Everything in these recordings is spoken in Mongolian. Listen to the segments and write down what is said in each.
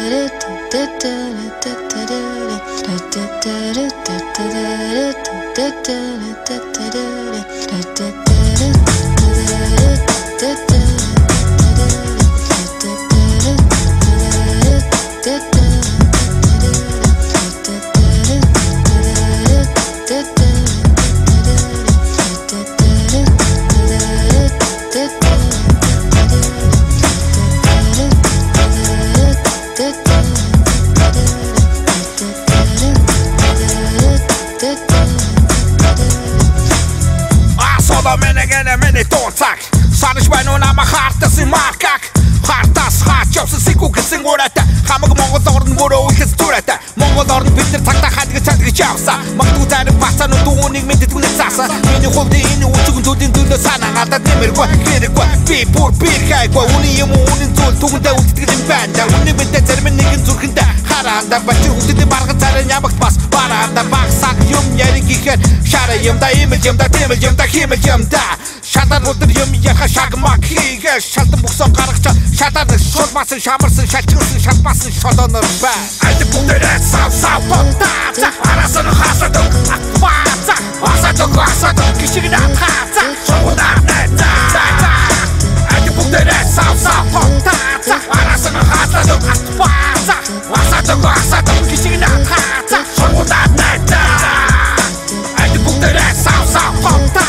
Санаж байна уу намайг хаартаас юм маркаг хаартаас хаач явсан сэгүү гэсэн гуратай хамаг Монгол орн мөрөө ихс зүрээтэй Монгол орн бид нар цагтаа хадгаж чадгаж явсан магадгүй зарим бацаанууд үүнийг мэддэггүй заасан миний хувьд энэ үчиг зүйлийн төлөө санаа гадаад нэмэргүй хэрэггүй би бүр бирхайгүй үний юм үнэн зүйл түгэндээ үлддэг юм байна үний мэдээ зарим нэгэн зүрхэндээ хараанда бачи хүлдээ барган царай ямагт бас бараанда багсаг юм яриг ихээр шара юм да имэл юм да тэмэл юм да химэл юм да шатар өдөр юм яха шагмаг хийгээ шалтан бүксэн гаргачаа шатар шулмасан шамарсан шалчсан шалбасан шолонор бай аль бүгдээ сав понтаа арасан хасадаг баца асадаг кичиг натхаца шуудаа нэта аль бүгдээ сав понтаа арасан хасадаг баца асадаг кичиг натхаца шуудаа нэта аль бүгдээ сав понтаа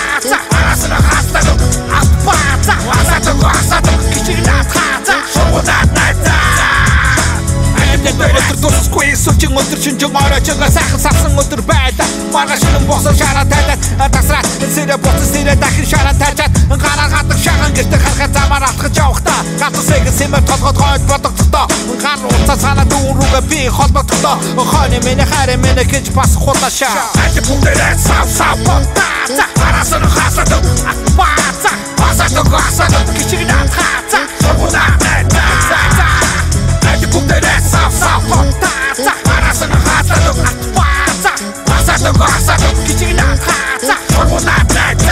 Сүүчэн өдөр шинжэн оройчонгоо сайхан савсан өдөр байда Маргааш нь босон шараа тайлаад тасраад сэрэ боцсон сэрэ дахин шараа тайлаад гараа гадаг шахан гэртэ харахад замаар алхаж явахдаа гатусэг сэмэр толгойд гойд бодогдохдоо гар уцаа санаа дүүн рүүгээ би холбогдохдоо хойны миний хайр миний гэж бас хулаашаа аль бүгдээ сав понтаа арасан хасадаг баца асадаг кичиг натхаца шуудаа нэта аль бүгдээ сав понтаа арасан хасадаг баца асадаг кичиг натхаца шуудаа нэта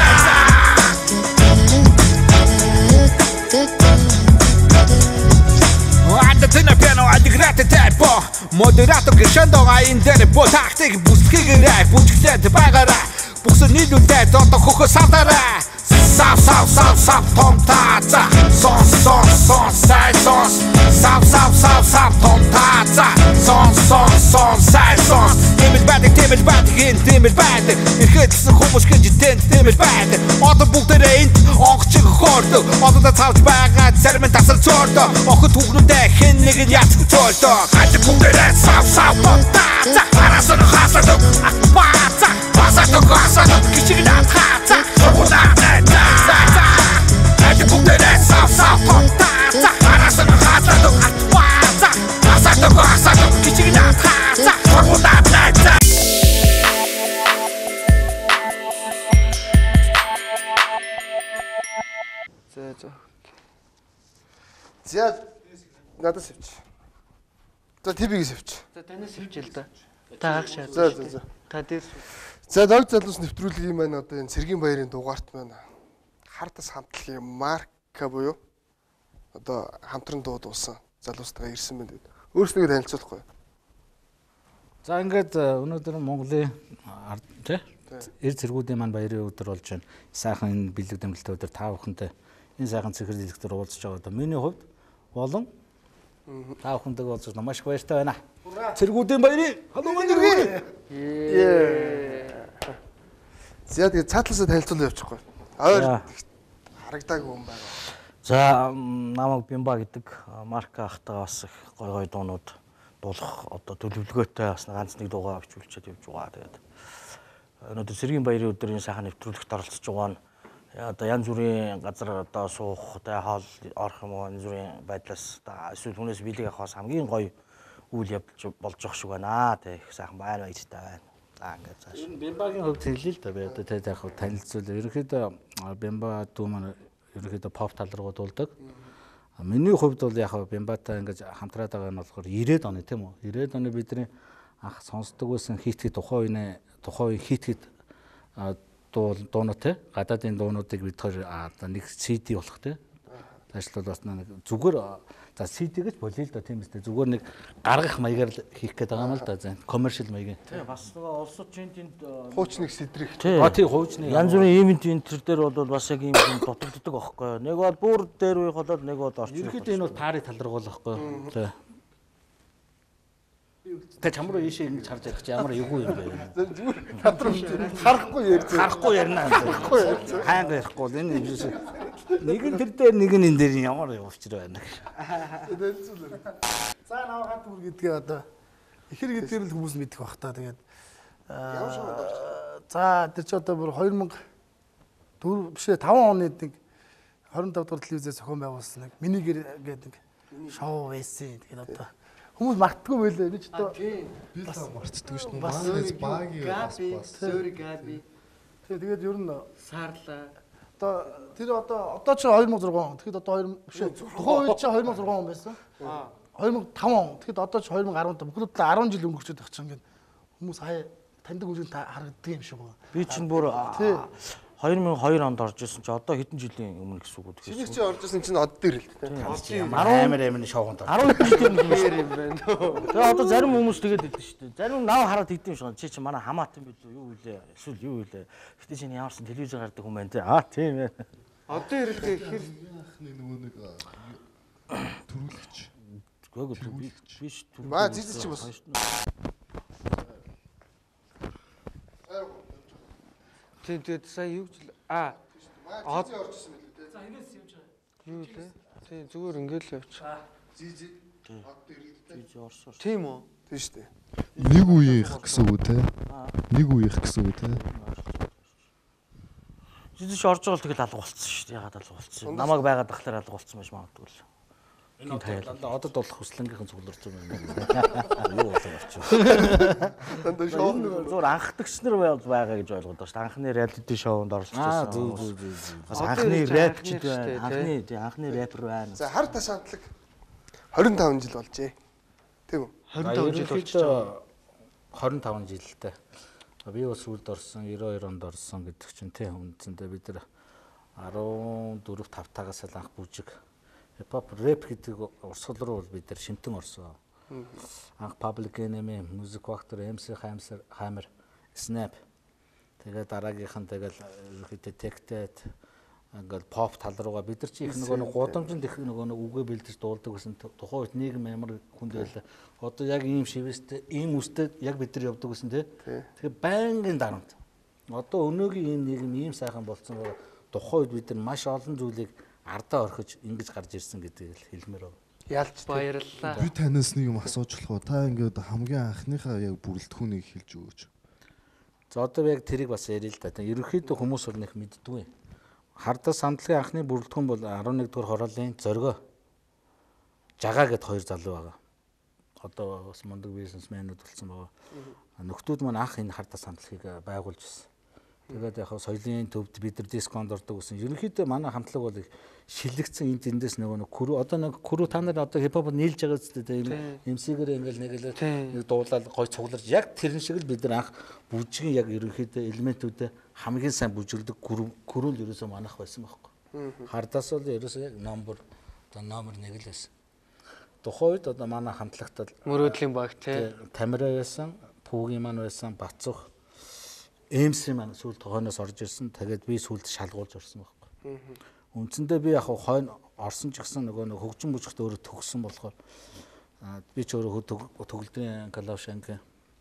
Модератор гişэндоо энэ дээр бо тактик бүсгийгээрээ бүжиглээд байгаараа бүхсэн нийлүүлээд одоо хөхөө савдараа сав томтаца сон сай сав томтаца сон сай Тэмэл байдаг ихэдсэн хүмүүс гэж тэмэл байдаг одоо бүгдээрээ энд онгочиг хоордог одоо цавж байгаа зарим нь тасар зөөрдөө охид хүүхнүүдээ хэн нэг нь яцх зөөрдөө аль бүгдээрээ сав томтаца арасан хасадаг баца асадаг кичиг натхаца шуудаа нэта аль бүгдээрээ сав томтаца арасан хасадаг баца асадаг кичиг натхаца шуудаа нэта За надад савч. За TV-г савч. За танаас савч л да. Та хаах шаа. За. Та дээр. За дог залуус нэвтрүүлгийн маань одоо энэ Сэргийн баярын дугаарт маань хартас хамтлагийн марка буюу одоо хамтран дууд уусан залуустайгаа ирсэн байна гэдэг. Өөрсдөө танилцуулахгүй. За ингээд өнөөдөр Монголын тий эр зэргүүдийн маань баярын өдөр болж байна. Сайхан энэ бэлэг дамжлагтай өдөр та бүхэнтэй энэ сайхан цэхэр дэлгэцээр уулзж байгаа. Одоо миний хувьд болон та бүхэнтэйг уулзаж маш их баяртай байна. Цэргүүдийн баярын халуун нэргээ. За тэгээ цаатласаа танилцуулж явчихгүй. Ойр харагдаагүй юм байна. За намайг Бимба гэдэг марка ахтаа бас их гой дуунууд дуулах одоо төлөвлөгөөтэй бас ганц нэг дуугаа авч үлчээд явж байгаа. Тэгээд өнөөдөр Сэргийн баярын өдрийн сайхан нэвтрүүлэгт оролцож байгаа нь одоо янз бүрийн газар одоо суух, хоол орох юм уу янз бүрийн байдлаас эсвэл хүнээс билег авахаас хамгийн гоё үйл явдал болж байгаа шиг байна. Тэг их сайхан баяр баяртай байна. За ингээд цааш. Энэ Бимбагийн хувьд хэлээ л да би одоо тэ яг танилцуул. Ерөнхийдөө Бимба дүү маань ерөнхийдөө pop тал руу дуулдаг. Миний хувьд бол яг Бимбатай ингээд хамтраад байгаа нь болохоор 90-ад оны тийм үү? 90-ад оны бидний анх сонсдог байсан хит тухайн үеийн хит дуунууд те гадаадын дуунуудыг бид тэр одоо нэг CD болох те. Ажил бол бас нэг зүгээр За CD гэж болио л да тийм үстэй. Зүгээр нэг гаргах маягаар л хийх гээд байгаа юм л да. Commercial маягийн. Тий бас нөгөө улсууд чинь тэнд хуучныг сэтрэх. тий хуучны янз бүрийн ивент энэ дээр бол бас яг юм дутагддаг аахгүй. Нэг бол бүр дээр үеих болоод нэг бол орчин. ерөөхдөө энэ бол пари талрагуул аахгүй. Тий. Тэ чамруу ийшээ ингэж харж байгаа чи ямар эвгүй юм бэ? Зүгээр тадрал харахгүй ярьж. Харахгүй ярина. Хайнга ярихгүй л энэ ерөөсөө нэг нь тэр дээр нэг нь энэ дээр ямар явуулчир байна гэх. За наваад бүр гэдгээ одоо ихэр гэдгээр л хүмүүс мэдэх бах та тэгээд за тэр чи одоо бүр 2004 биш 5 оны нэг 25 дахь телевизээр зохион байгуулсан нэг минигэр гэдэг нэг шоу байсан. Тэгээд одоо хүмүүс мартдаггүй байлээ. Би ч одоо Би л марцдаг шүү дээ. бас Багийн Сори Габи. Тэгээд ер нь Саарлаа. одоо ч 2006. Тэгэхэд одоо 2000 биш. Тухайн үед ч 2006 он байсан. 2005 он. Тэгэхэд одоо ч 2015. Бүхэл 10 жил өнгөрчөөд байх чинь ингээд хүмүүс хаяа таньдаг үнийг харагддаг юм шиг байна. Би чинь бүр 2002 онд орж исэн чи одоо хэдэн жилийн өмнө гэсэн үг үү? Чиний чи орж исэн чинь од дээр л дээ. Амар шоугонд. 12 жилийн юм байна. Тэгээ одоо зарим хүмүүс тэгээд идэв шүү дээ. Зарим нав хараад идэв юм шиг. Чи манай хамаат юм билүү? Юу вэ? Эсвэл юу вэ? Гэтэ чинь ямарсан телевизээр гардаг хүмүүс байна те. Тийм ээ. Одоо ирэлтэй хэр нөгөө нэг төрүүлэгч. Гөөг биш түр. Маа зизч бас. тэгээд сая юу гэж Маа зизч орж исэн билүү те. За ингээс явж байгаа. юу лээ? Тийм зүгээр ингээл л явчих. Зизч од дээр л дээ. Чи орсоор. Тийм үү? Тийм шүү дээ. Нэг үеийнх гэсэн үг те. Нэг үеийнх гэсэн үг те. Жижиг орж байгаа л тэгэл алга болцсон шүү дээ. Ягаад алга болцсон? Намайг байгаад тахлаар алга болцсон байж магадгүй л. Энэ одод болох хүслэнгийнхэн цугларч байгаа юм. Юу болов очив. Дандаа шоу. Зүгээр анхдагчнар байгаа гэж ойлгоод байна шүү дээ. Анхны реалити шоунд оролцож байсан. Бас анхны рэпчд байна. Анхны рэпер байна. За хар тас хамтлаг 25 жил болжээ. Тийм үү? 25 жил болчихсон. 25 жилтэй. Би бас үлд орсон 92 онд орсон гэдэг чинь тийм үндсэндээ бид нар 14 5 тагаас л анх бүжиг хипхоп рэп гэдэг урсгал руу бол бид нар шимтэн орсон. Анх Public Enemy, Music Factory, MC Hammer, Snap. Тэгээд дараагийнх нь тэгэл ерөөхдөө Tech-тэй ингээл pop тал руугаа бид нар чи их нөгөө гудамжинд их нөгөө үгээ бэлдэж дуулдаг гэсэн тухайн үед нийгэм ямар хүнд байлаа. Одоо яг ийм шивэстэй, ийм үстэй яг бид нар явдаг гэсэн тий. Тэгэхээр байнгын дарамт. Одоо өнөөгийн энэ нийгэм ийм сайхан болцсон байгаа. Тухайн үед бид нар маш олон зүйлийг ардаа орхиж ингэж гарч ирсэн гэдгийг л хэлмээр байна. Ялч Баярлалаа. Би танаас нэг юм асууж болох уу? Та ингээд хамгийн анхныхаа яг бүрэлдэхүүнийг хэлж өгөөч. За одоо яг тэрийг бас ярил л да. Ерөнхийдөө хүмүүс бол нэг мэддгүй. Хардас самтлагын анхны бүрэлдэхүүн бол 11 дугаар хорооллын зоргоо жагаа гэд хоёр залуу байгаа. Одоо бас мундаг бизнесмэнүүд болсон байгаа. Нөхдүүд маань анх энэ хардас самтлагыг байгуулж ирсэн. Тэгээд яг соёлын төвд бид нар дисконд ордог гэсэн. Ерөнхийдөө манай хамтлаг бол их шилэгдсэн эндээс нөгөө күрүү одоо нэг күрүү та нар одоо хипхоп нийлж байгаа зү дээ. MC-гэр ингээл нэг дуулаад гой цугларч яг тэрэн шиг л бид нар анх бүжгийн яг ерөнхийдөө элементүүдэд хамгийн сайн бүжгэлдэг күрүү л ерөөсөө манах байсан байхгүй. Хардаас бол ерөөсөө яг номер 1 л байсан. Тухайн үед одоо манай хамтлагт Мөрөөдлийн баг тий. Тамира байсан, Пүүгийн маань байсан, Бацух MC маань сүүлд хойноос орж ирсэн. Тэгээд би сүүлд шалгуулж орсон байхгүй. Үндсэндээ би яг хойно орсон ч гэсэн нөгөө хөгжим бүжигт өөрөө төгссөн болохоор би ч өөрөө төгөлдрийн Калавшанг.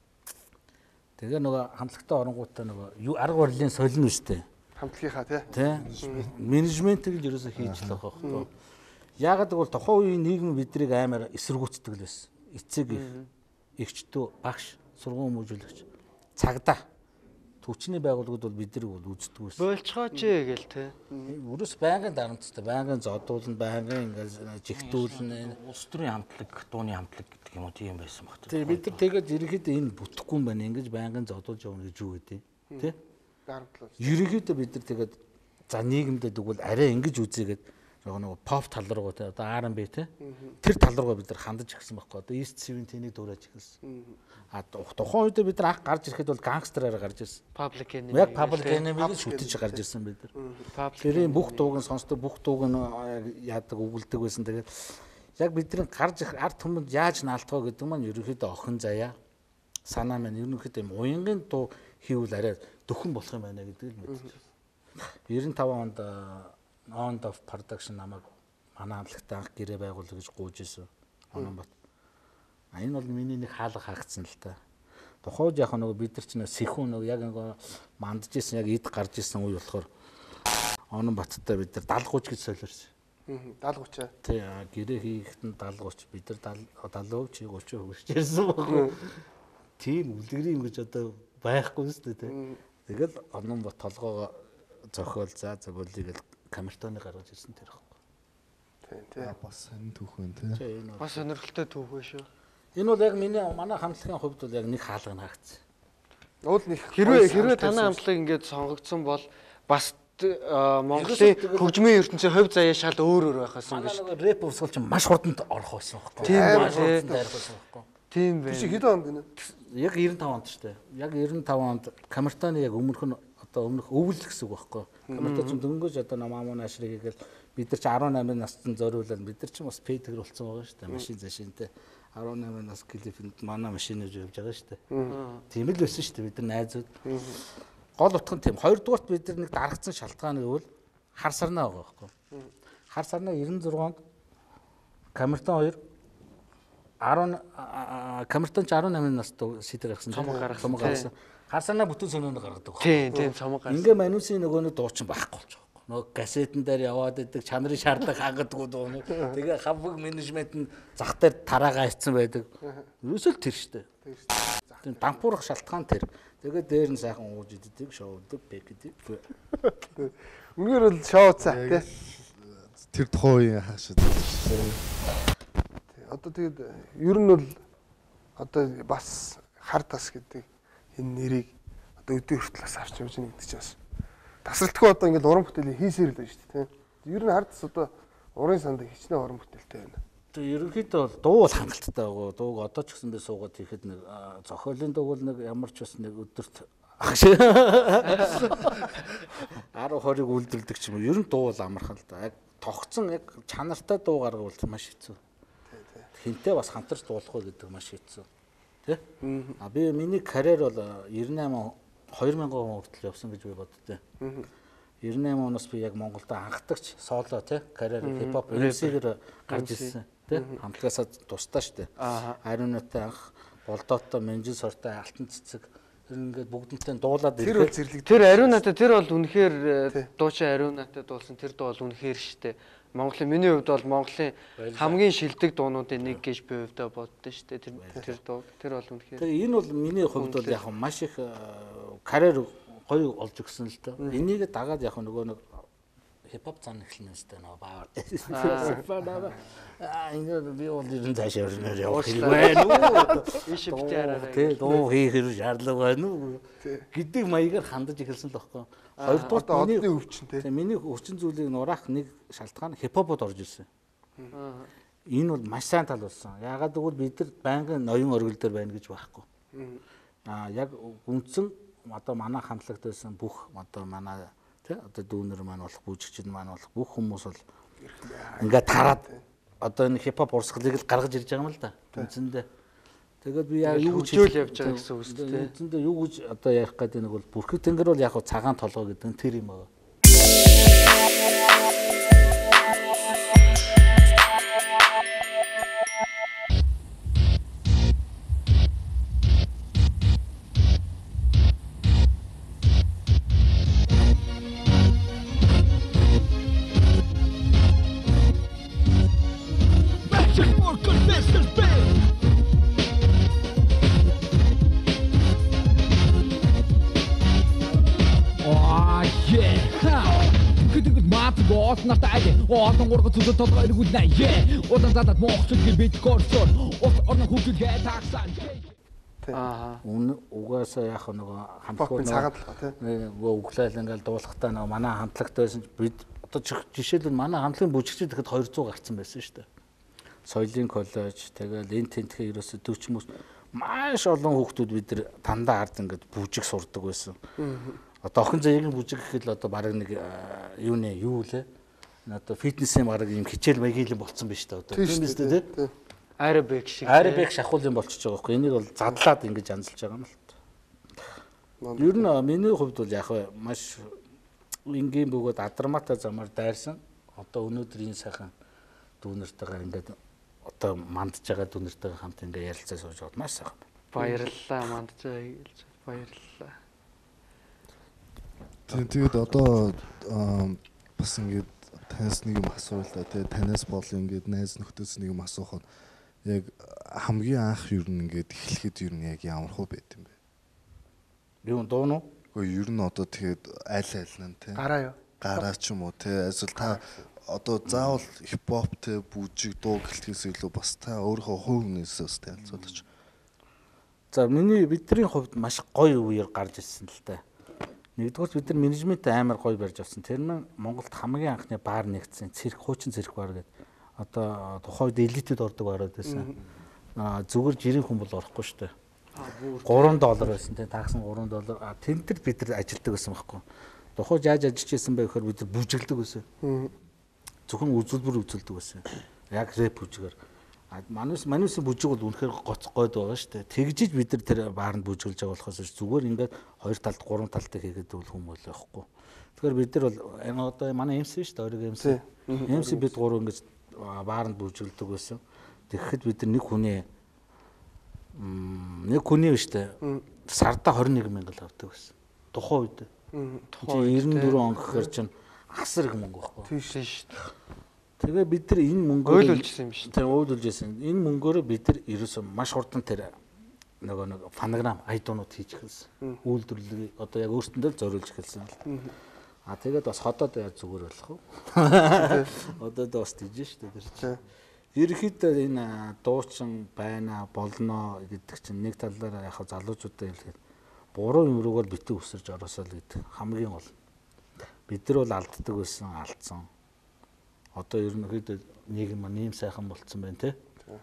Тэгээ нөгөө хамтлагтаа оронгуудаа нөгөө арга барилын солино үстэй. хамтлагийнхаа тий. Менежментийг л ерөөсөө хийж л байгаа байхгүй. Яагаад гэвэл тухайн үеийн нийгэм биднийг амар эсэргүүцдэг л байсан. Эцэг эгчдөө багш, сургууль хүмүүжүүлэгч, цагдаа төвчний байгууллагууд бол биднийг бол үздэг байсан. Болцгооч гээл тий. Өрөөс байнгын дарамттай, байнгын зодуулна, байнгын ингээд жигтүүлнэ. Улс төрийн хамтлаг, дууны хамтлаг гэдэг юм уу тийм байсан баг. Тэгээ бид нар тэгээд ерөнхийдөө энэ бүтэхгүй юм байна. Ингэж байнгын зодуулж явна гэж юу гэдэг тий. дарамтлал. Ерөнхийдөө бид нар тэгээд за нийгэмдээ тэгвэл арай ингэж үзээгээд нөгөө pop тал руугаа тий одоо R&B тий тэр тал руугаа бид нар хандаж ирсэн байхгүй. Одоо East 70-ийг дуурайж ирсэн. А тухайн үед бид нар анх гарч ирэхэд бол гангстераараа гарч ирсэн. Public Enemy. Яг Public Enemy-г шүтэж гарч ирсэн бид нар. Тэрийн бүх дууг нь сонсдог, бүх дууг нь яадаг өгүүлдэг байсан. Тэгээд яг бидний гарч ирэх ард түмэнд яаж наалтгаа гэдэг маань ерөнхийдөө охин заяа санаа маань ерөнхийдөө юм уянгийн дуу хийвэл арай дөхөн болох юм байна гэдэг л мэдчихсэн. 95 онд On of Production намайг манай хамтлагтай анх гэрээ байгуулах гэж гуйж исэн. Ононбат. Энэ бол миний нэг хаалга хаагдсан л та. Тухайд яг нөгөө бид нар чинь сэхүүн нөгөө яг нөгөө мандж исэн яг эд гарч исэн үе болохоор Ононбаттай бид нар 70-30 гэж солиорсон. 70-30. Тий, гэрээ хийхэд нь 70-30 бид нар 70% чи 30% хөрч ярьсан байхгүй. Тийм үлгэрийн гэж одоо байхгүй шүү дээ тий. Тэгэл Ононбат толгоогоо зохиол за болигээл камертоны гаргаж ирсэн тэр байхгүй. Тий. Бас сонир түүх байна тий. Бас сонирхолтой түүх байна шүү. Энэ бол яг манай хамтлагийн хувьд бол яг нэг хаалга хаагдсан. Уул нэг Хэрвээ танай хамтлаг ингээд сонгогдсон бол бас Монголын хөгжмийн ертөнцийн хувь заяа шал өөр байхаас юм биш. Манай рэп урсгал чинь маш хурдан орох байсан байхгүй. Тийм маш хурдан дайрах байсан байхгүй. Тийм чи байна. хэдэн онд гинэ? Яг 95 онд шүү дээ. Яг 95 онд камертоны яг өмнөх нь одоо өмнөх өвөл гэсэн үг байхгүй. Камертон чинь дөнгөж одоо намаамын ашрыг гээл бид нар чи 18 настай зориулаад бид нар чи бас пэйтер болсон байгаа шүү дээ. Машин зашинтэй 18 нас клипэнд манай машинаар явж байгаа шүү дээ. Тийм л байсан шүү дээ бид нар найзууд. Гол утга нь тийм. Хоёрдугаарт бид нар нэг дарагдсан шалтгаан гэвэл хар сарнаа байгаа байхгүй. Хар сарнаа 96 онд камертон 2 камертон 18 настай сэтэр гаргасан. Цомог гаргасан. Хар сарнаа бүтэн сонирхол гаргадаг. Тийм цомог гаргасан. Ингээ манусын нөгөө нэг дуучин байхгүй болж байгаа. Нөгөө касетэн дээр яваад идэг чанарын шаардлага хангадаггүй дуу. Тэгээ хавбаг менежмент нь зах дээр тараагаа ирсэн байдаг. Ерөөсөө тэр штэ. Тийм дампуурах шалтгаан тэр. Тэгээ дээр нь сайхан ууж иддэг, шоудаг, бэкдэг. Үнээр бол шоуцаа тий. Тэр тухайн үеийн хаашаа. Одоо тэгээд ер нь бол одоо бас хар тас гэдэг энэ нэрийг одоо өдөө хүртлээс авч явж байгаа гэдэг чинь бас тасралтгүй одоо ингээд уран бүтээлийг хийсээр л байна шүү дээ тий. Ер нь хар тас одоо урын санд хичнээн уран бүтээлтэй байна. Тэгээ ерөнхийдөө бол дуу бол хангалттай байгаа. Дууг одоо ч гэсэндээ суугаад хийхэд нэг зохиолын дуу бол нэг ямар ч бас нэг өдөрт 10-20-ыг үлдэрдэг ч юм уу. Ер нь дуу бол амархан л да. Яг тогтсон яг чанартай дуу гаргавал маш хэцүү. Хинтээ бас хамтарч дуулах гэдэг маш хэцүү. Тэ? А би миний карьер бол 2000 он хүртэл явсан гэж би боддтой. 98 оноос би яг Монголд анхдагч соло тий карьер хипхоп MC-гэр гарч ирсэн тий хамтлагаасаа тусдаа штэ. Ариунаатай анх болдоотой менжин сортой алтан цэцэг тэр ингээд бүгднтэй дуулаад ирэхэд тэр ариунаатай тэр бол үнэхээр дуучин ариунаатай дуулсан тэр дуу бол үнэхээр штэ. Монголын миний хувьд бол Монголын хамгийн шилдэг дуунуудын нэг гэж би хувьдаа боддоо штэ. Тэр дуу тэр бол үнэхээр. Тэгээ энэ бол миний хувьд бол яг маш их карьер гоё олж өгсөн л доо. Энийг дагаад яг нөгөө нэг хипхоп цан эхлэнэ өстэй нөө баа. Энэ би бол ер нь цаашаа явах хэрэг байна уу? Иш битээрээ. Тэ дуу хийх хэрэг шаардлага байна уу? Гэдэг маягаар хандаж эхэлсэн л байхгүй. Хоёрдугаар одны өвчин тий. Миний өвчин зүйлийг нураах нэг шалтгаан хипхопод орж ирсэн. Энэ бол маш сайн тал болсон. Яагаад гэвэл бид нар байнгын ноён оргил дээр байна гэж байхгүй. Яг үндсэн одоо манай хамтлагт байсан бүх одоо манай тий одоо дүүнер маань болох бүжигчид маань болох бүх хүмүүс бол ингээд тараад одоо энэ хипхоп урсгалыг л гаргаж ирж байгаа юм л да. Үндсэндээ. Тэгээд би яг юу гэж явж байгаа гэсэн үг шүү дээ. Үндсэндээ юу гэж одоо ярих гэдэг нэг бол бүрхэг тэнгэр бол яг цагаан толгой гэдэг нь тэр юм аа. Олон гурган зүгт толгой иргүүлнэ. Удан задад моохчдгийн бид корсор. Ус орно хүүхэлгээ таксан. Угаасаа яг нөгөө хамтлагууд цагаан толгой тий. Өглөөл ингээл дуулахтаа нөгөө манай хамтлагт байсан бид одоо жишээлбэл манай хамтлагийн бүжигчид ихэд 200 гарцсан байсан шүү дээ. Соёлын коллеж тэгэл энэ тентхээ ерөөсө 40 хүмүүс маш олон хүүхдүүд бид нар дандаа ард ингээд бүжиг сурдаг байсан. Одоо охин заягийн бүжиг гэхэд л одоо баг нэг юу лээ Одоо фитнесийн баг юм хичээл маягийн болцсон биш та одоо. Тийм биз дээ тий. Аэробик шиг. Аэробик шахуулын болчихж байгаа байхгүй. Энийг бол задлаад ингэж анзалж байгаа юм л та. Ер нь миний хувьд бол яг маш энгийн бөгөөд адармаатай замаар дайрсан. Одоо өнөөдөр энэ сайхан дүүнэртэйгээ ингээд одоо мандж байгаа дүүнэртэйгээ хамт ингээд ярилцаа сууж аваад маш сайхан. Баярлалаа мандж байгаа гэж баярлалаа. Тэгээд одоо бас ингээд танаас нэг юм асуувал та тэгээд танаас бол ингээд найз нөхдөс нэг юм асуухад яг хамгийн анх юу нэгээд эхлэхэд юу яг ямар хөө байт юм бэ? Юу дуун уу? Ер нь одоо тэгээд айл нь те. Гараа юу? Гараа ч юм уу те. Эсвэл та одоо заавал хипхоп те бүжиг дуу гэлтгээс илүү бас та өөрийнхөө хувь хүнээсээ танилцуулж. За бидний хувьд маш гоё үеэр гарч ирсэн л та. Нэгдүгээр бид нар менежмент амар гоё барьж авсан. Тэр нь Монголд хамгийн анхны баар нэгдсэн цирк хуучин цирк баар гэдэг. Одоо тухайд элитэд ордог бараад байсан. Зүгээр жирийн хүн бол орохгүй шүү дээ. $3 байсан тийм тагсан $3. Тэмдэгт бид нар ажилтдаг байсан байхгүй. Тухайд яаж ажиллаж байсан бэ гэхээр бид нар бүжиглдэг байсан. Зөвхөн үзүүлдэг байсан. Яг рэп бүжигээр. Манайс бүжиг бол үнэхээр гоцгойд байгаа шүү дээ. Тэгжиж бид нар тэр бааранд бүжиглж байгаа болохоос зүгээр ингээд хоёр талд гурван талтай хийгээд бол хүмүүс байхгүй. Тэгэхээр бид нар бол одоо манай MC шүү дээ. Өөрөг MC бид гурав ингээд бааранд бүжиглдэг байсан. Тэгэхэд бид нар нэг хүний биш дээ. Сарда 21,000 авдаг байсан. Тухайн үед. Тухайн 94 он гэхээр чинь асар их мөнгө байхгүй. Тийм шүү дээ. Тэгээ бид нар энэ мөнгөөр ойлуулжсэн юм шиг. Тийм ойлуулж байсан. Энэ мөнгөөр бид нар ерөөсөө маш хурдан тэр нэг фонограм айдуунууд хийж эхэлсэн. Үйлдвэрлэлийг одоо яг өөртөндөө л зориулж эхэлсэн л. Тэгээд бас ходоод яа зүгээр болох уу? Одоо бас тийж шүү дээ тэр чинь. Ерөнхийдөө энэ дуучин байна болно гэдэг чинь нэг талаараа яг залуучуудаа хэлэхэд буруу юм руугаар битүү өсөрж ороосоо л гэдэг хамгийн гол. Бид нар бол алддаг байсан, алдсан. Одоо ерөнхийдөө нийгэм маань ийм сайхан болцсон байна те.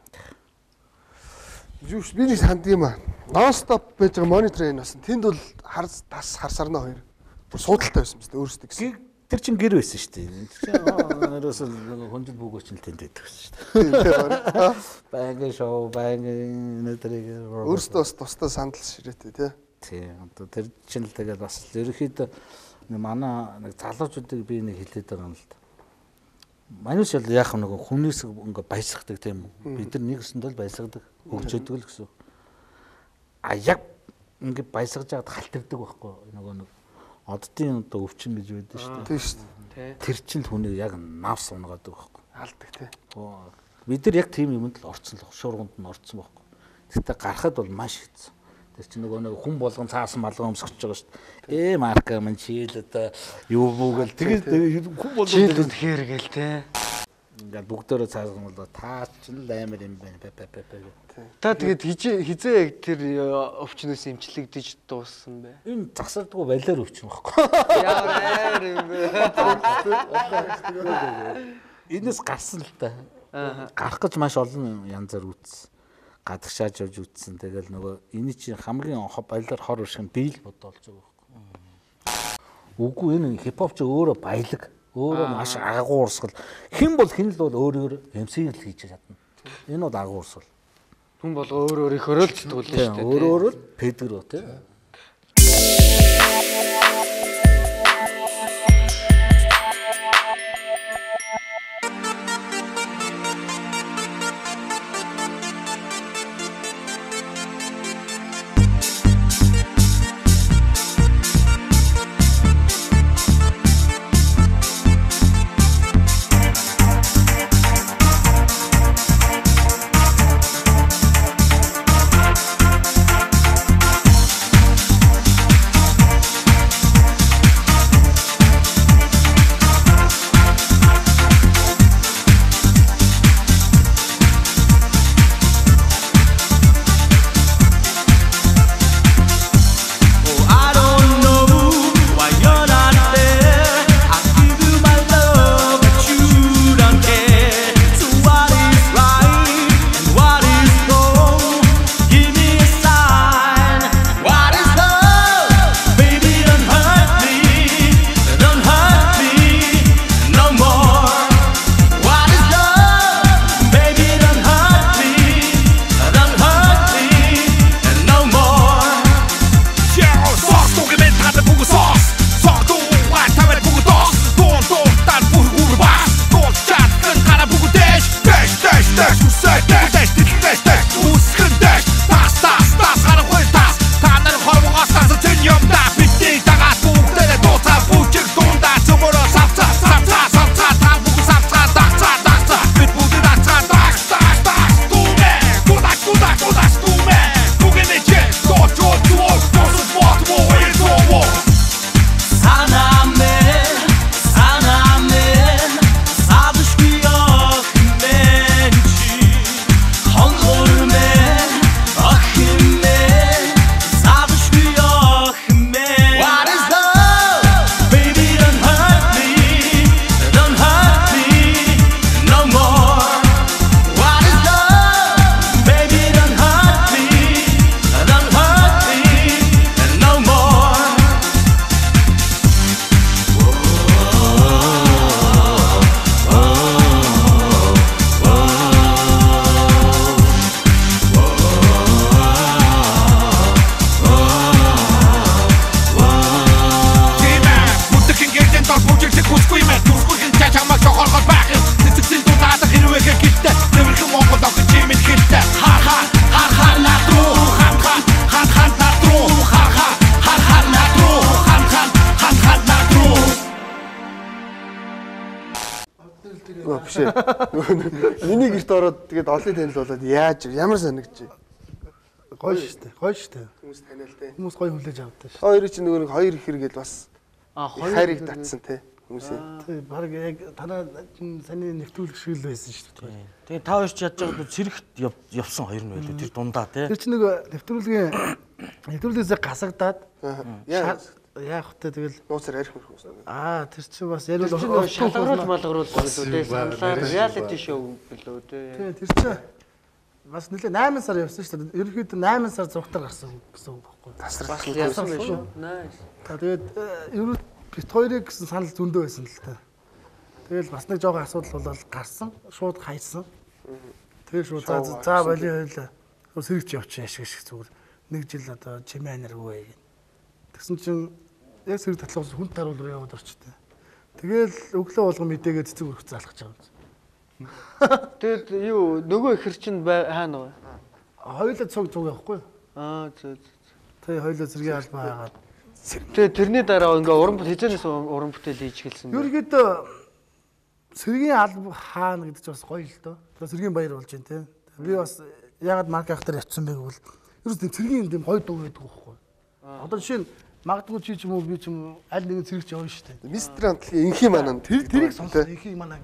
Юуш би нэг санд юм аа. Нонстоп байж байгаа монитор энэ бас. Тэнд бол тас харсарнаа хоёр. Бүр суудалтай байсан мэт өөрсдөө гэсэн. Тэр чин гэр байсан шүү дээ. Ерөөсөө хүнжил бүгөөч нь тэнд байдаг шүү дээ. Баян шоу, баян нэтрийг өөрсдөө бас тусдаа сандал ширээтэй тий. Тий. Одоо тэр чин л тэгэл бас ерөнхийдөө манай нэг залуучуудыг би нэг хэлээд байгаа юм л да. Манайс бол яах нэг хүнээс ингээ баясгадаг тийм үү. Бид нар нэгсэндээ л баясгадаг, хөгжөөдөг л гэсэн. Яг ингээ баясгаж байгаад халтэрдэг байхгүй нөгөө нэг оддын одоо өвчин гэж байдаг шүү дээ. Тийм шүү дээ. Тэр чинь хүнийг яг навс унгаадаг байхгүй. Алдаг тий. Бид нар яг тийм юмд л орцсон л шуурганд нь орцсон байхгүй. Тэгтээ гарахад бол маш хэцүү. Тэр чинь нөгөө хүн болгон цаасан малгай өмсгөж байгаа шүү дээ. Марка мань чийл одоо юу бүүгэл тэгээд хүн болгон чийл үнэхээр гэл те. Ингээд бүгдөө цаасан бол таа чинь л амар юм байна. Та тэгээд хизээ яг тэр өвчнөөс эмчлэгдэж дууссан бэ? Энэ засардгүй балиар өвчин байхгүй. Яар юм бэ? Энэс гарсан л та. Гарах гэж маш олон янзаар үүссэн. Гадагшааж явж үтсэн. Тэгэл нөгөө энэ чинь хамгийн баялаар хор уршиг биел бодоолж байгаа байхгүй. Үгүй энэ хипхоп ч өөрөө баялаг, өөрөө маш агуу урсгал. Хэн бол хэн л бол өөрөөр MC-г л хийж чадна. Энэ бол агуу урсгал. Хүн бол өөр өөрийнхөө л зүтгүүлнэ шүү дээ. Өөрөө л педгро тий. биш ээ. Миний гэрт ороод тэгээд олон танил болоод яаж ямар санагдчих. Гоё штэ. Гоё штэ. Хүмүүс таниал те. Хүмүүс гоё хүлээж авдаг штэ. Хоёрыг чинь нөгөө нэг хоёр их хэрэгэл бас хоёр хайрыг татсан те хүмүүсээ. Тэг баг яг танаа саний нэвтрүүлэг шиг л байсан шүү дээ. Тэгээ та хоёр ч ядж байгаа цэрэгт явсан хоёр нь байлаа тэр дундаа тий. Тэр чинь нэг нэвтрүүлгээс гасагдаад яах вэ тэгэл нууцаар арих мөрх үснэ. Тэр чинь бас яг л шалгаруулж малгаруул болов үү? Саналаар реалити шоу билүү дээ. Тэр чинь бас нэлээ 8 сар явсан шүү дээ. Ерөнхийдөө 8 сар зургатаар гарсан гэсэн үг байхгүй. Бас яасан л шүү. Nice. Тэгээд ерөө бит хоёрыг гэсэн санал зөндөө байсан л та. Тэгэл бас нэг жоохон асуудал болоод гарсан, шууд хайсан. Тэгээ шууд за боли хоёлаа. Сэрэгч явчих ашиг шиг зүгээр. Нэг жил одоо чимээ нэргүй. Тэгсэн чинь яг сэрэг татлаас хүнд таруул руу яваад орчтой. Тэгэл өглөө болго мэдээгээ цэцэг өрх залгаж байгаа юм. Тэгэд юу нөгөө ихэр чинь хаана вэ? Хоёулаа цуг явахгүй. Зөө. Тэгээ хоёулаа зэргийн албаа хагаад. Тэгээ тэрний дараа ингээ уран хизэнээс уран бүтээл хийж хэлсэн. Ерөнхийдөө сэргийн алба хаана гэдэг чинь бас гоё л доо. Тэгээ сэргийн баяр болж байна те. Би бас ягаад марк ахтар явцсан бэ гэвэл ерөөс тийм цэргийн юм гоё дуу байдаг байхгүй. Одоо жишээ нь магадгүй чи ч юм уу би ч юм аль нэгэн цэрэгч явна шүү дээ. Мистер хамтлагийн инхий манаа тэрийг сонсох инхий манаа.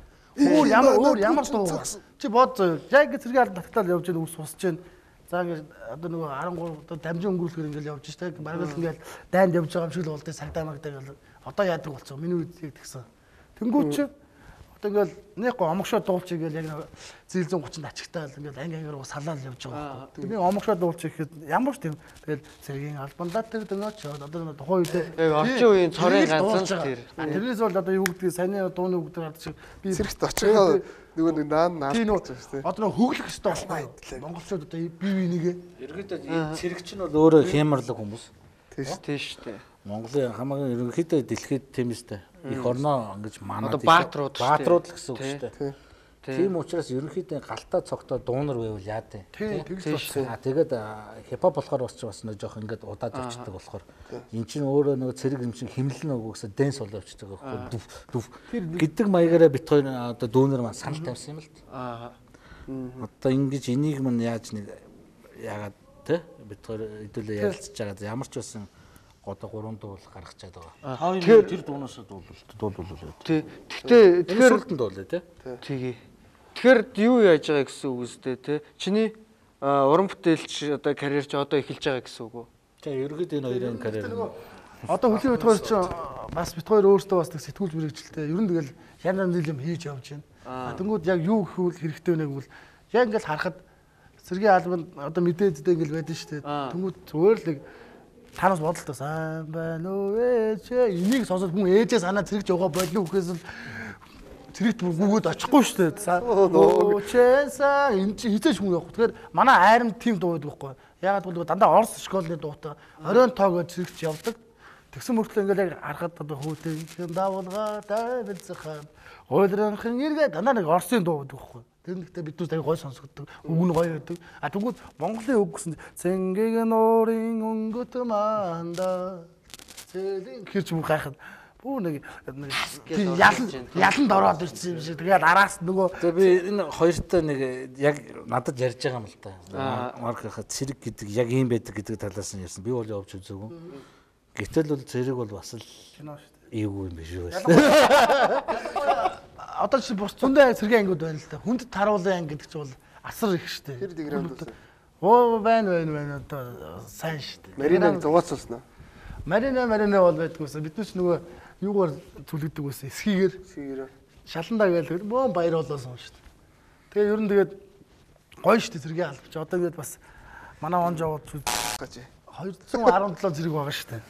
Өөр ямар дуу чи бод яг цэргийн алба татгалал явж байгаа ус сусж байна. За ингээд одоо нөгөө 13 одоо дамжин өнгөрүүлэхээр ингээд явж штэ. Бараг л ингээд дайнд явж байгаа юм шиг л болтой сагдаа магдаг бол одоо яадаг болцоо. Миний үед яг тэгсэн. Тэнгүүт чи одоо ингээд нэг омогшоо дуулчих гээл яг зээл 130-д ачигтаа л ингээд анги ангиар салаал явж байгаа. Тэгээ омогшоо дуулчих гэхэд ямар ч тийм тэгэл цэргийн албандаа тэр дөнгөч одоо тухайн үед яг орчин үеийн цорын ганцхан тэр. Тэрнээс бол одоо юу гэдгийг саяны дууны үг дээр гадаг шиг би цэрэгт очихоо нөгөө нэг наан гэж шүү дээ. Одоо нэг хөглөх ёстой болохгүй. Монголчууд одоо бие бинийгээ ерөнхийдөө цэрэгч нь бол өөрөө хямрлаг хүмүүс. Тийш дээ. Монголын хамаагүй ерөнхийдөө дэлхийд тийм үстэй. Их орноо ингэж манад одоо баатрууд л гэсэн үг шүү дээ. Тийм учраас ерөнхийдөө галтаа цогтоо дуунар байвал яад вэ? Тэгээд хипхоп болохоор бас нэг жоох ингэж удаад явчихдаг болохоор эн чинь өөрөө нэг цэрэг юм чинь химлэн өгөөсө дэнс бол явчихдаг байхгүй дүв гэдэг маягаараа бит хоёр одоо дүүнер маань санал тавьсан юм л та. Одоо ингэж энийг мань яаж нэг яагаад те бит хоёр хэдүүлээ ярилцж байгаа ямар ч байсан одоо 3 дуул гаргах чад байгаа. Тэр дуунаас дуулуулаад. Тэгтээ тэгэхээр сүлдэнд дуулаа те. Тэгээ. Тэгэхээр юу яаж байгаа гэсэн үг үстэй те. Чиний уран бүтээлч одоо карьер чи одоо эхэлж байгаа гэсэн үг үү? За ерөөд энэ хоёрын карьер. Одоо хөлийн бит хоёр ч бас бит хоёр өөрсдөө бас сэтгүүлч мэрэгчлээ. Ер нь тэгэл янз бүрийн юм хийж явж байна. Тэнгүүд яг юу гэвэл хэрэгтэй вэ гэвэл яг ингээл харахад цэргийн албанд одоо мэдээдтэй ингээл байдаг шүү дээ. Тэнгүүд зүгээр л танаас бодолтой сайн байна уу ээж энийг сонсоод хүн ээжээ санаа цэрэгч яваа болов гэхээс л цэрэгт бүгд очихгүй шүү дээ. Өөчээсаа энэ чи хизээш хүн явах. Тэгэхээр манай айрам тим дуу байдаг байхгүй. Ягаад гэвэл дандаа орос школны дуутай оройн тоогоо цэрэгч явдаг. Тэгсэн мөртлөө ингээл яг харахад одоо хүүтэй даавалгаа дайвэлцхан ойлронхын эргээ дандаа нэг орсын дуу байдаг байхгүй. Тэр нэгтээ бид түс аяг гой сонсогддог. Үг нь гоё байдаг. Тэгвэл Монголын үг гэсэн цэнгийг нуурын өнгөт манда зэлийн хэрч юм гайхад бүү нэг яланд ороод ирсэн юм шиг. Тэгээд араас нөгөө би энэ хоёртой нэг яг надад ярьж байгаа юм л та. Марк хаа цэрэг гэдэг яг юм байдаг гэдэг талаас нь ярьсан. Би бол явж үзээгүй. Гэтэл бол цэрэг бол бас л кино шүү дээ. Эвгүй юм биш үү? Одоо чи бус зөндөө цэргийн ангиуд байна л да. Хүнд таруулын анги гэдэг чинь бол асар их штэ. Тэр диграунд үсэн. Оо байна одоо сайн штэ. Маринаг зугаацуулсан уу? Марина бол байдгүйсэн. Бид нүч нөгөө юугаар зүлгдэг байсан. Эсхийгээр. Шаландаа гээл бөө баяр болоосон штэ. Тэгээ ер нь тэгээд гоё штэ цэргийн албач. Одоо ингээд бас манай он жавууд гаж 217 зэрэг байгаа штэ.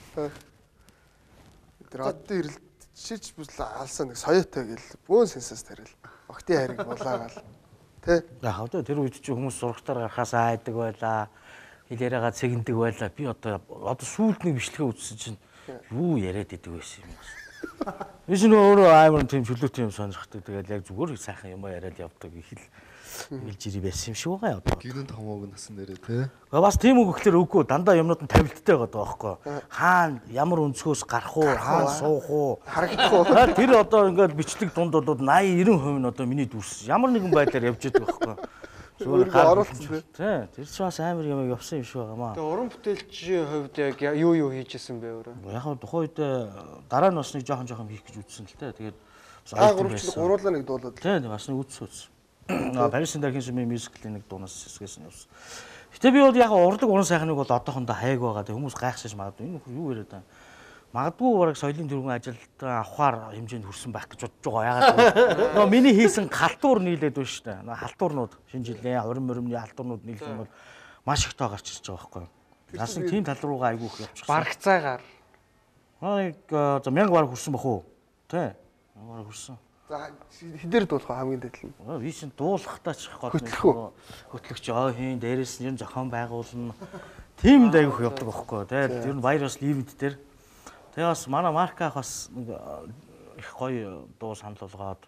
Тэр одоо ирэл шиж бүл алсан нэг соёотой гэл бөөн сенсас тарил. Октын хайрыг булаагаал. Тэ? За одоо тэр үед чи хүмүүс зургатаар гарахаас айдаг байлаа. Хэлээрээгаа цэгэндэг байлаа. Би одоо сүүлдний бичлэгээ үзсэн чинь юу яриад идэг байсан юм бэ? Би ч өөрөө амар тийм чөлөөтэй юм сонирхдаг. Тэгээд яг зүгээр сайхан юм яриад явдаг их л. хэлж ирээ байсан юм шиг байгаа одоо. Гэрэн томоог насан дээрээ тий. Бас тийм үг гэхэлэр үгүй дандаа юмнууд нь тавилттай байгаа байхгүй. Хаана ямар өнцгөөс гарах уу, хаана суух уу, харагдах уу. Тэр одоо ингээд бичлэг дунд бол 80-90% нь одоо миний дүрс ямар нэгэн байдлаар явж байгаа байхгүй. Зүгээр оруулсан тий. Тэр ч бас амар юм явсан юм шиг байгаамаа. Тэгээ уран бүтээлчийн хувьд яг юу хийжсэн бэ өөрөө? Яг нь тухайн үед дараа нь бас нэг жоохон хийх гэж үзсэн л дээ. Тэгээд гуруулаа нэг дуулаад. Тий, бас нэг үзсэн. Парис Сен-Жермен шимийн мюзиклийн нэг дуунаас хэсгээс нь явсан. Гэтэ би бол яг урлаг уран сайхныг бол одоохондоо хаяг байгаа. Тэг хүмүүс гайхсаж магадгүй. Энэ юу яриад байна? Магадгүй бараг соёлын тэргүүн ажилд авахар хэмжээнд хүрсэн байх гэж бодож байгаа. Яагаад нөө миний хийсэн халтуур нийлээд байна шүү дээ. Халтуурнууд шинэ жилийн 20 мөрөмний халтуурнууд нийлэх юм бол маш их тоо гарч ирж байгаа байхгүй юу? Нас нэг тийм тал руугаа айгүйх явчихсан. Барагцаагаар. Нэг за 1000 бараг хүрсэн бах уу? Тий. 1000 бараг хүрсэн. За хідээр дуулах хамгийн дэдл нь. Вишин дуулахтаа ч гол хөтлөгч хийн дээрээс нь зохион байгуулна. Тимд айгүйх явдаг байхгүй юу? Тий. Тэр нь вирус ивент дээр. Тэгээ бас манай марках бас нэг их гоё дуу санал болгоод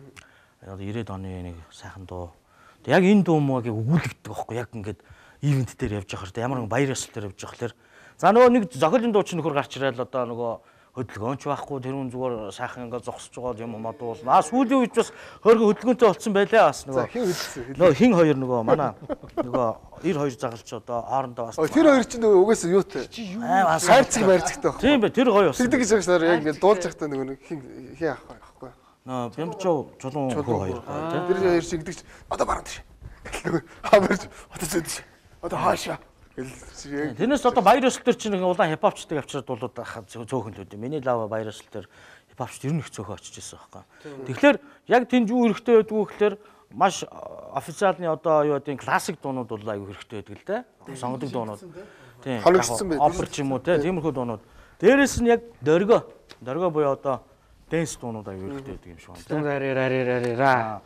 90-ад оны нэг сайхан дуу. Тэг яг энэ дуу муугийг өгүүлэгддэг байхгүй яг ингээд ивент дээр явж байхаар ямар нэгэн баяр ёслол дээр явж байхлаар за нөгөө нэг зохиолын дуу чинь нөхөр гарч ирэл одоо нөгөө хөдөлгөөнч байхгүй тэр хүн зүгээр сайхан ингээд зогсож байгаа юм модуулна. Сүүлийн үед бас хөргө хөдөлгөөнтэй болцсон байлаа бас нөгөө. Хин хөдөлсөн. Нөгөө хин хоёр нөгөө манай нөгөө 92 загалч одоо хоорондоо бас. Тэр хоёр чинь нөгөө угаасаа юутай. Сайрцаг байрцагтай байна. Тийм бай тэр гоё бас. Тэгдэг гэж байгсаар яг ингээд дуулж байхдаа нөгөө хин авах байхгүй. Бямбчоо чулуун хөө хоёр тий. Тэр хоёр шигдэгч одоо баруун тийш. Хамарч одоо зүйдэж. Одоо хаашаа. Тэрнээс одоо баяр ёслол төр чинь улаан хипхопчдаг авчирад болоод байхад цөөхөн л үү. Миний лава баяр ёслол төр хипхопч ер нь их цөөхөн очиж ирсэн байхгүй. Тэгэхээр яг тэнд юу хэрэгтэй байдгүй гэхээр маш официалны одоо юу гэдэг классик дуунууд бол аюу хэрэгтэй байдаг л дээ. Сонгодог дуунууд. Тийм. Опер ч юм уу тиймэрхүү дуунууд. Дээрээс нь яг дөргөө буюу одоо дэнс дуунууд аюу хэрэгтэй байдаг юм шиг байна. Арира.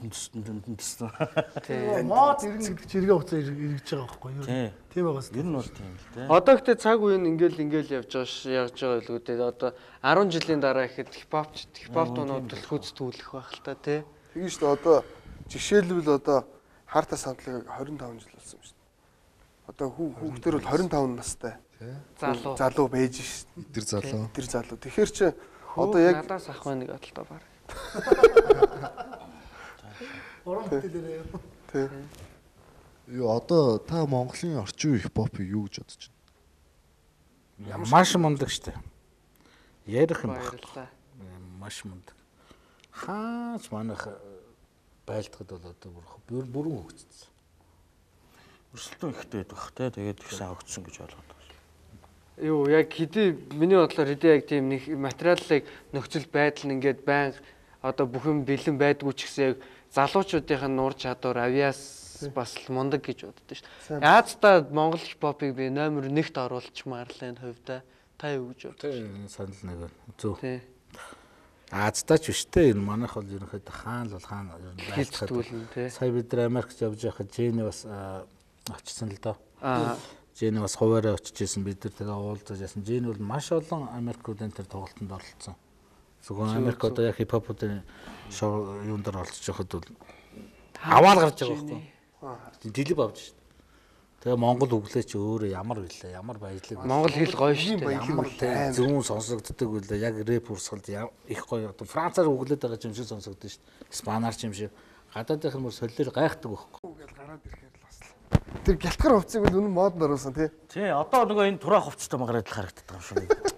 Тийм. Мод ирнэ гэдэг чинь эргээ хуцаа эргэж байгаа байхгүй юу? Тийм байгаас. Ер нь бол тийм л дээ. Одоо гэхдээ цаг үе нь ингээл явж байгаа илүү дээ. Одоо 10 жилийн дараа ихэд хипхоп дуунууд л хүч түүлэх байх л та тий. Тэгин шүү дээ одоо жишээлбэл одоо хартаа самтлагыг 25 жил болсон юм шүү дээ. Одоо хүүхдэр бол 25 настай. Залуу байж шүү дээ. Идэр залуу. Тэгэхээр чи одоо яг надаас ах байна нэг адалтаа баг. Уран бүтээлээрээ. Тий. Юу одоо та Монголын орчин үеийн хипхопыг юу гэж бодож байна? Маш мундаг штэ. Ярих юм байна. Маш мундаг. Хаач манайх байлдахад бол одоо бүрэн хөгжсөн. Өрсөлдөөн ихтэй байдаг бах те. Тэгээд их сайн хөгжсөн гэж ойлгоод байна. Юу яг хэдий миний бодлоор хэдий яг тийм нэг материалыг нөхцөл байдал нь ингээд байнга одоо бүх юм бэлэн байдгүй ч гэсэн яг залуучуудын нуур чадвар авиас бас л мундаг гэж боддоо шүү дээ. Яацтай Монгол хипхопыг би номер 1-т оруулчмаар л энэ хувьдаа та юу гэж бодож байна? Санал нэг байна. Зөв. Аазтаач биш те энэ манайх бол ерөнхийдөө хаан л бол хаан хэлцдүүлнэ те. Сая бид нар Америкт явж байхад Жэни бас очсон л доо. Жэни бас хуваараа очиж исэн бид нар тэгээ уулзаж яасан. Жэни бол маш олон Америкуудын тэр тоглолтод оролцсон. Зөвхөн Америк одоо яг хипхопын шоу юунд дор оролцож байхад бол аваад гарч байгаа байхгүй. Дэлгэв авч шээ. Тэгээ Монгол өглөө чи өөрөө ямар вилээ, ямар баярлаг. Монгол хэл гоё шүү дээ. Ямар зөвүүн сонсогддог үлээ. Яг рэп урсгалд их гоё. Одоо Францаар өглөөд байгаа юм шиг сонсогддог шүү дээ. Испанаар ч юм шиг. Гадаадынх нь мөр солиор гайхдаг байхгүй. Гэл гараад ирэхээр л бас. Тэр гялткар хувцсыг бол үнэн модд оруулсан тий. Тий, одоо нөгөө энэ тураа хувцастай магараад л харагддаг юм шүү дээ.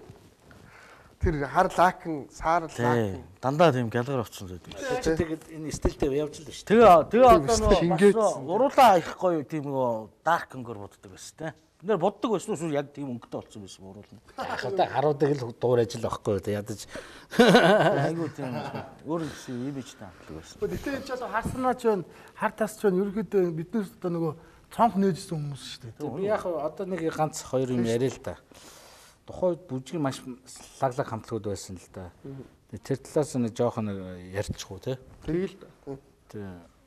Тэр хар лакн, саар лакн. Дандаа тийм гялгар хувцсан байдаг. Тэгээд энэ стилтэй явж л шүү Тэгээ дээ. одоо нөгөө уруулаа их гоё тийм нөгөө дарк өнгөөр буддаг байсан те. Бид нэр буддаг байсан уу яг тийм өнгөтэй болсон байсан уруулна. Одоо харуудаг л дуур ажил байхгүй те ядаж. Айгуу тийм өөр имижтэй амтлаг байсан. Гэтэ ч одоо харснаа ч байна, хар тас ч байна. Ерөнхийдөө биднээс одоо нөгөө цонх нээжсэн хүмүүс шүү дээ. Би яг одоо нэг ганц хоёр юм яриа л да. Тухайд бүжгийн маш лаглаг хамтлагууд байсан л да. Тэр талаас нэг жоохон ярьчихгүй те. Тэгэл Тэг.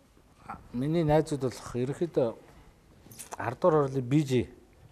Миний найзууд болох ерөөхдөө ардуур орлын BJ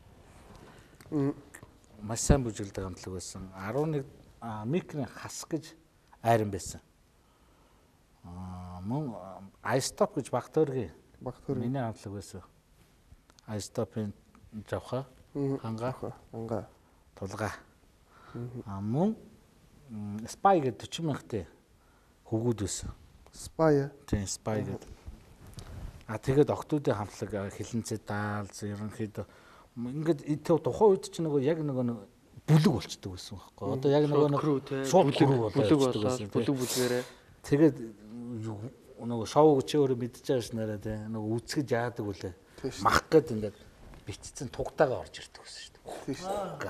маш сайн бүжиглдэг хамтлаг байсан. 11 микрын хас гэж айран байсан. Мөн iStop гэж Багтөргийн Багтөр. миний хамтлаг байсан. iStop-ын Жавха ханга тулга. Мөн Spy гэдэг 40 мянгатын хөгүүд байсан. Spy. Тийм Spy гэдэг. Тэгээд октоудын хамтлаг хилэнцээ даалз ерөнхийдөө ингээд тухайн үед ч яг нэг бүлэг болчдөг байсан байхгүй. Одоо яг нэг шууд бүлэг бүлгээрээ. Тэгээд нөгөө шоу гэж өөрөө мэдчихэж байгаа ш нараа нөгөө үцгэж яадаг үлээ. Мах гээд ингээд битцэн тугтаагаа орж ирдэг гэсэн шүү дээ. Тийм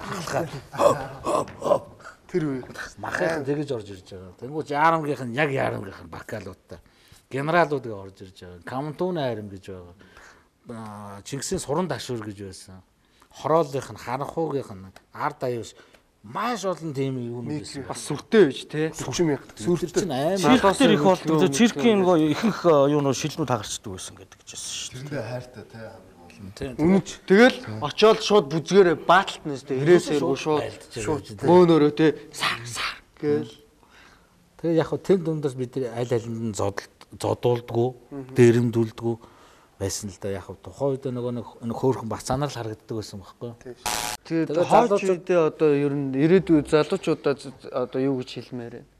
шүү. Тэр үе махын тэгэж орж ирж байгаа. Тэнгуү яарамгийнх нь яг яарамгийнх нь бакалуудтай. Генералууд орж ирж байгаа. Камтун айрам гэж байгаа. Чингисийн суран дашуур гэж байсан. Хорооллынх нь харанхуугийнх нь ард аюус маш олон тийм юм байсан. Бас сүртэй байж тий. 40 мянга. Сүртэй чинь амар циркээр их болдог. Циркийн нөгөө ихэнх юунууд шилнүүд хагарчдаг байсан гэдэг ч байсан шүү дээ. Тэрэндээ хайртай тий амар болно. Үнэч тэгэл очоод шууд бүзгээрээ бааталтнаас тий ирээсээргүй шууд бөөнөрөө тий сар гээл. Тэгээ яг хөө тэн дундаас бид аль алинд нь зодуулдгүү, дээрэмдүүлдгүү байсан л да. Яг тухайн үед нэг хөөрхөн бац анаар л харагддаг байсан байхгүй. Тэгээд хойч үедээ одоо ер нь ирээдүйд залуучуудад одоо юу гэж хэлмээр байна.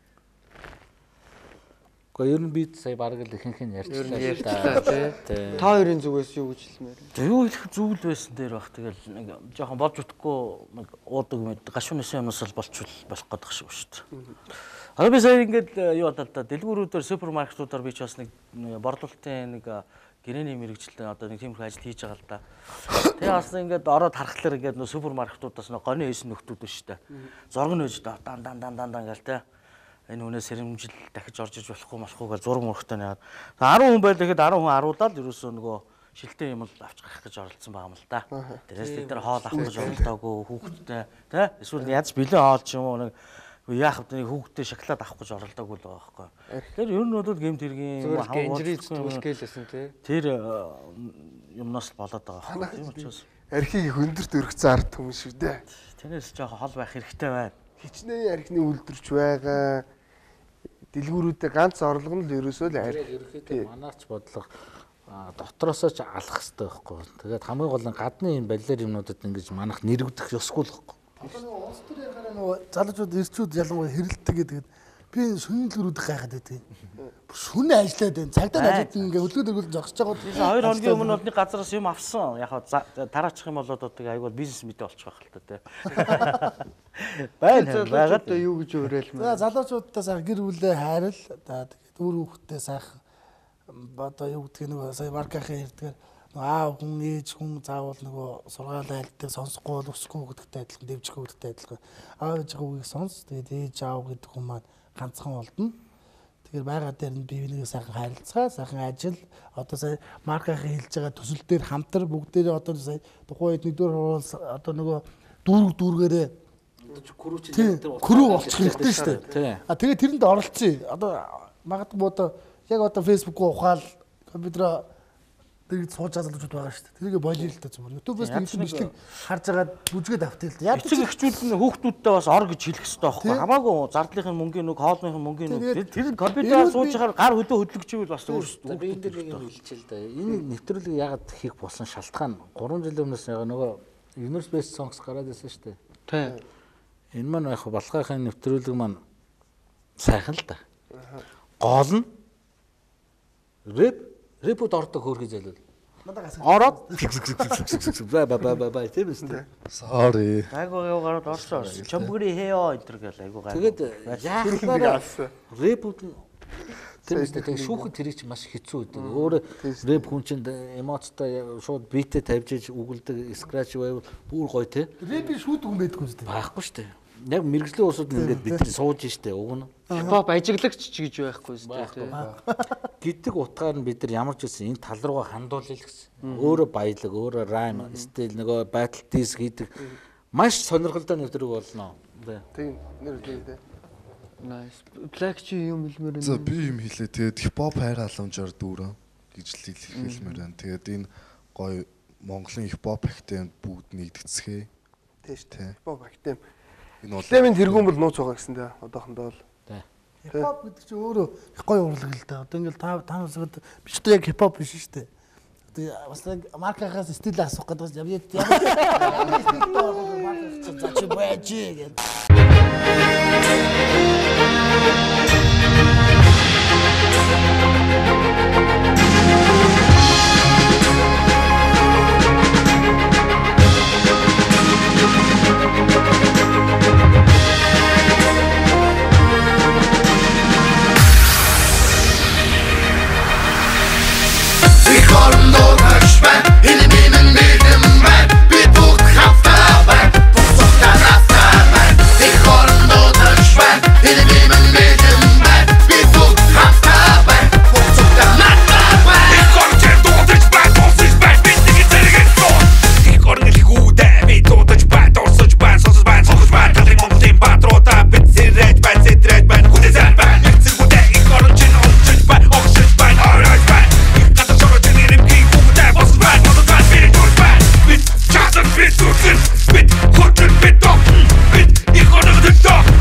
Гэхдээ ер нь бид сая бараг л ихэнх нь ярьчлаа тий. Та хоёрын зүгээс юу гэж хэлмээр байна. За юу хэлэх зүйл байсан дээр баг. Тэгэл нэг жоохон болж утгагүй нэг уудаг мэд гашуунысын юмнаас л болчвол болох гэдэг шиг шүү дээ. Одоо би сая ингээд юу бодоо л да дэлгүүрүүдээр супермаркетуудаар би ч бас нэг борлуулалтын нэг гэрээний мэрэгчлээ одоо нэг тиймэрхүү ажил хийж байгаа л да. Тэгээ бас ингээд ороод харахлаар ингээд нөө супермаркетуудаас нөө гоны хийсэн нөхдүүд байна шүү дээ. Зураг нь ээж дан гээл те. Энэ хүнээс сэрэмжил дахиж орж иж болохгүй гэж зураг мөрөхтэй наад. 10 хүн байлаа гэхэд 10 хүн аруулаад ерөөсөө нөгөө шилтэй юм л авч гарах гэж оролцсон байгаа юм л да. Тэрээс тэд нар хоол авах гэж оролдоогүй хүүхдтэй те. Эсвэл ядч бэлэн хоол ч юм уу нэг яах вэ хүүхдтэй шоколад авах гэж оролдоогүй л байгаа байхгүй. Тэр ер нь бол гэмт хэргийн хамгаалалтгээлсэн тий. Тэр юмнаас л болоод байгаа байхгүй. Тийм учраас архийг хөндөрт өргөцсөн ард хүмүүс шүү дээ. Тэрнээс жоохон хол байх хэрэгтэй байна. Хичнээн архины үйлдвэрч байгаа. Дэлгүүрүүдэд ганц орлого нь л ерөөсөө л арх. Ерөнхийдөө манаач бодлого дотроосоо ч алах хэрэгтэй байхгүй. Тэгээд хамгийн гол нь гадны юм баллер юмнуудад ингэж манах нэрвдэх ёсгүй л байхгүй. Одоо нэг улс төрийн хараа нөгөө залуучууд ирчүүд ялангуяа хэрэлдэг гэдэг би шөнийн дэлгүүрүүд гайхаад байдیں۔ Шөнө ажиллаад байна. Цагдаа ажиллаад ингээ хөлгөө дөрвөл зогсож байгаа. 2 хоногийн өмнө бол нэг газараас юм авсан. Яг тараачих юм болоод одоо айгуул бизнес мэдээ болчих байх л та тий. Байна байгаад юу гэж өөрөөлмөр. За залуучуудтай сайхан гэр бүлээ хайрал тэгээд үр хүүхдтэй сайхан одоо юу гэдгийг нөгөө сая маркахын ярьдгаар аав хүн ээж хүн заавал нөгөө сургаалаа альдаг сонсохгүй бол өсөхгүй гэдэгтэй адилхан дэвжихгүй гэдэгтэй адилхан аав ээжийнхээ үгийг сонс тэгээд ээж аав гэдэг хүн маань ганцхан болдно. Тэгэхээр байгаль дээр нь бие бинийгээ сайхан харилцаа, сайхан ажил одоо сая маркахын хэлж байгаа төсөл дээр хамтар бүгдээрээ одоо сая тухайн үед нэгдүгээр хуул одоо нөгөө дүүргээрээ крүү болчих хэрэгтэй шүү дээ. Тэгээд тэрэнд оролцъё. Одоо магадгүй одоо яг одоо фэйсбүүкөө ухаал компьютер тэрийг сууж залуучууд байгаа шүү дээ. Тэрийг болиё л та зүгээр. YouTube-ээс нэг бичлэг харж байгаад бүжгээд автъя л да. Яг эцэг эхчүүд нь хүүхдүүдтэй бас ор гэж хэлэх хэрэгтэй байхгүй. Хамаагүй зардлынхын мөнгөний нэг хоолныхын мөнгөний нэг тэр компьютераар сууж байхаар гар хөдөө хөдлөгчийвэл бас өөрсдөө. Би энэ дээр нэг юм хэлчихэл да. Энэ нэвтрүүлэг ягаад хийх болсон шалтгаан 3 жилийн өмнөөс нөгөө Universe Best Songs гараад байсан шүү дээ. Тий. Энэ маань яг балгайхын нэвтрүүлэг маань сайхан л да. Гол нь рэпүүд ордог хөөрхий зайлуул. Ороод бай тийм үстэй. Sorry. Айгуу яа гараад орсон. Чамбгри хэё энэ төр гэл айгуу гай. Тэгээд яахлаараа рэпүүд нь тэр үстэй тэг шүүхэд тэрийг чи маш хэцүү үүдэг. Өөр рэп хүн чинь эмоцтой шууд битээ тавьж үгэлдэг scratch байвал бүр гоё те. Рэпийн шүүд хүн байдгүй үстэй. Байхгүй шүү дээ. Яг мэрэгжлийн усууд ингээд бид нар сууж штэ уг нь. Хипхоп ажиглагч ч гэж байхгүй шүү дээ. Гэдэг утгаар нь бид нар ямар ч үсэн энэ тал руугаа хандуулъя л гэсэн. Өөрөө баялаг, өөрөө райм, стил нөгөө battle diss гэдэг маш сонирхолтой нэвтрүүлэг болно. Тийм нэр тийм. Nice. Black чи юм хэлмээр байна. За би юм хэлээ. Тэгээд хипхоп хайр халамжаар дүүрэн гэж л хэлмээр байна. Тэгээд энэ гоё Монголын хипхоп актем бүгд нэгдгэцгээ. Тийш тий. Хипхоп актем. Энэ бол Лемийн тэргүүн бол нууц байгаа гэсэн дээ. Одоохондоо л. Хипхоп гэдэг чинь өөрөө их гоё урлаг л да. Одоо ингээл та насад би ч одоо яг хипхоп биш шүү дээ. Одоо бас яг маркахаас стил асуух гэдэг юм. Яг стил доо марках чинь заач байж гэдэг. Bit, 100 bit, doch, bit, ich kann nicht doch.